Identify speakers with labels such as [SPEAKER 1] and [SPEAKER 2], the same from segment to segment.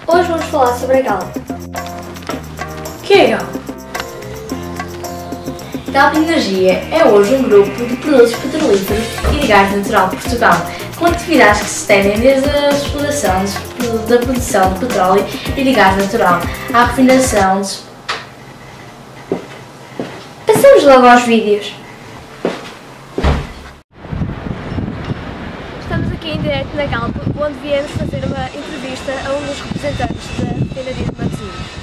[SPEAKER 1] Hoje vamos falar sobre a Galp.
[SPEAKER 2] O que é a Galp?
[SPEAKER 1] Galp Energia é hoje um grupo de produtos petrolíferos e de gás natural de Portugal, com atividades que se estendem desde a exploração da produção de petróleo e de gás natural à refinação de... Passamos logo aos vídeos.
[SPEAKER 2] Estamos aqui em direto na Galp, onde viemos fazer uma entrevista a um dos representantes da refinaria de Matosinhos.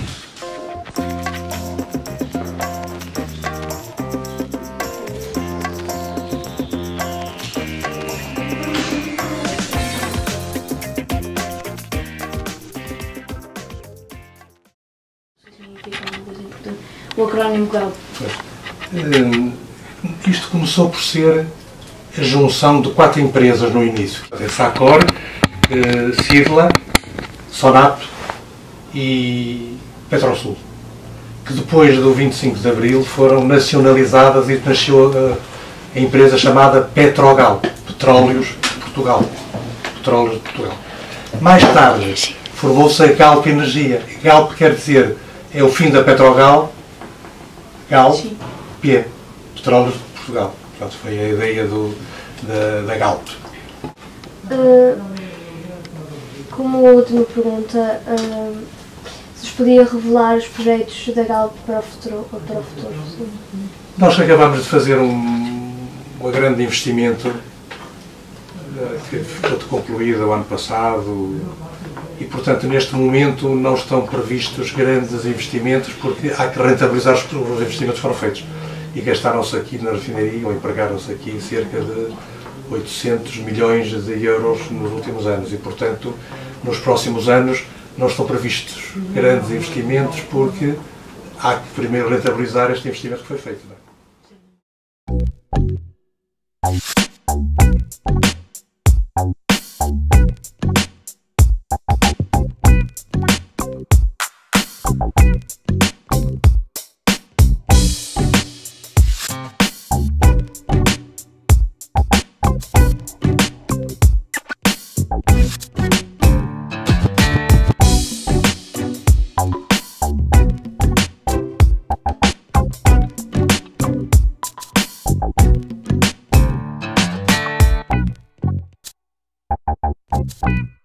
[SPEAKER 1] O acrónimo Galp.
[SPEAKER 3] Isto começou por ser a junção de 4 empresas no início. Sacor, Sidla, Sonato e Petrosul, que depois do 25 de Abril foram nacionalizadas e nasceu a empresa chamada Petrogal, Petróleos de Portugal. Petróleos de Portugal. Mais tarde formou-se a Galp Energia. Galp quer dizer, é o fim da Petrogal, Galp, P, Petróleos de Portugal. Portanto, foi a ideia da Galp.
[SPEAKER 1] Como última pergunta, se nos podia revelar os projetos da Galp para o futuro? Sim.
[SPEAKER 3] Nós acabamos de fazer um grande investimento que ficou concluído o ano passado e, portanto, neste momento não estão previstos grandes investimentos porque há que rentabilizar os investimentos que foram feitos. E gastaram-se aqui na refinaria, ou empregaram-se aqui cerca de 800 milhões de euros nos últimos anos e, portanto, nos próximos anos não estão previstos grandes investimentos porque há que primeiro rentabilizar este investimento que foi feito. Não é?